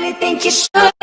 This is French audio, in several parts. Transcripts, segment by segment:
really think you should be.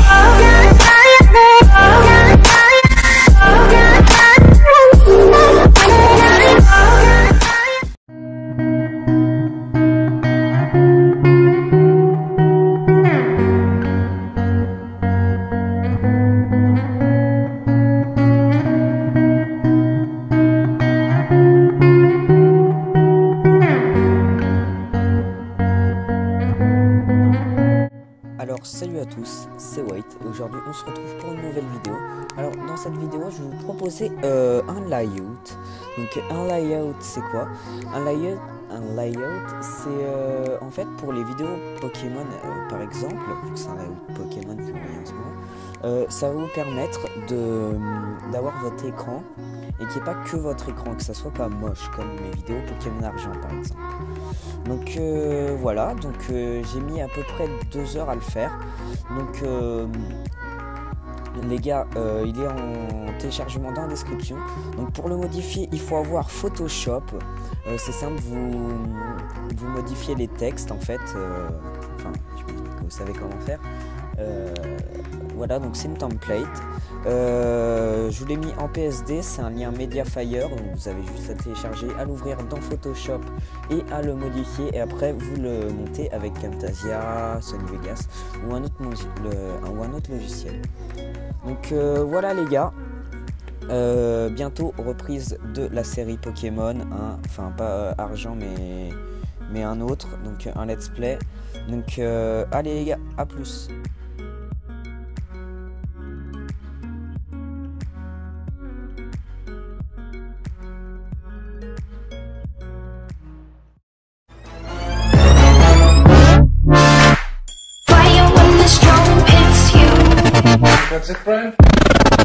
Alors salut à tous, c'est White et aujourd'hui on se retrouve pour une nouvelle vidéo. Alors dans cette vidéo je vais vous proposer un layout. Donc un layout c'est quoi? Un layout c'est en fait pour les vidéos Pokémon par exemple, vu que c'est un layout Pokémon que vous voyez en ce moment, ça va vous permettre d'avoir votre écran et qu'il n'y ait pas que votre écran, que ça soit pas moche comme mes vidéos Pokémon Argent par exemple. Donc voilà, donc j'ai mis à peu près 2 heures à le faire. Donc les gars, il est en téléchargement dans la description. Donc pour le modifier, il faut avoir Photoshop. C'est simple, vous modifiez les textes en fait. Enfin, je me dis que vous savez comment faire. Voilà, donc c'est une template. Je vous l'ai mis en PSD, c'est un lien Mediafire, donc vous avez juste à le télécharger, à l'ouvrir dans Photoshop et à le modifier. Et après, vous le montez avec Camtasia, Sony Vegas ou un autre logiciel. Donc voilà les gars. Bientôt reprise de la série Pokémon, hein. Enfin pas Argent mais un autre, donc un let's play. Donc allez les gars, à plus. That's it, friend?